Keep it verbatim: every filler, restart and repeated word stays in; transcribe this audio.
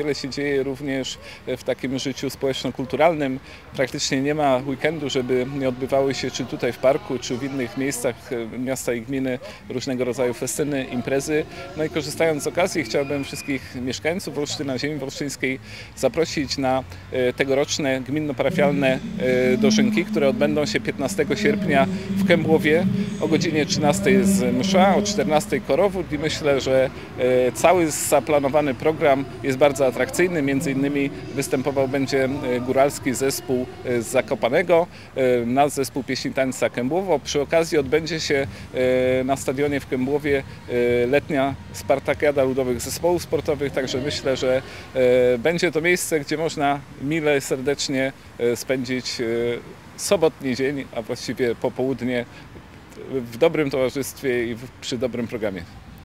wiele się dzieje również w takim życiu społeczno-kulturalnym. Praktycznie nie ma weekendu, żeby nie odbywały się czy tutaj w parku, czy w innych miejscach miasta i gminy różnego rodzaju festyny, imprezy. No i korzystając z okazji chciałbym wszystkich mieszkańców Wolsztyna, ziemi wolsztyńskiej zaprosić na tegoroczne gminno-parafialne dożynki, które odbędą się piętnastego sierpnia w Kębłowie. O godzinie trzynastej jest msza, o czternastej korowód i myślę, że cały zaplanowany program jest bardzo atrakcyjny. Między innymi występował będzie góralski zespół z Zakopanego, nasz zespół pieśni tańca Kębłowo. Przy okazji odbędzie się na stadionie w Kębłowie letnia spartakiada ludowych zespołów sportowych, także myślę, że będzie to miejsce, gdzie można mile, serdecznie spędzić sobotni dzień, a właściwie popołudnie w dobrym towarzystwie i przy dobrym programie.